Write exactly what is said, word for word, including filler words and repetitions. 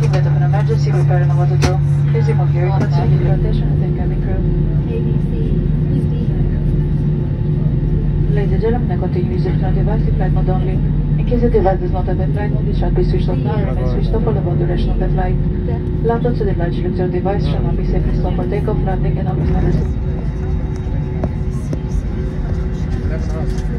Taking bit of an emergency repair on what to do. Busy move here, continue rotation and then cabin crew. A B C, please be Ladies and gentlemen, continue using your device in flight mode only. In case the device does not have a flight mode, it shall be switched off now and remain switched off for the whole duration of the flight. Laptops and the large electronic device shall not be safely stored for takeoff, landing and obviously.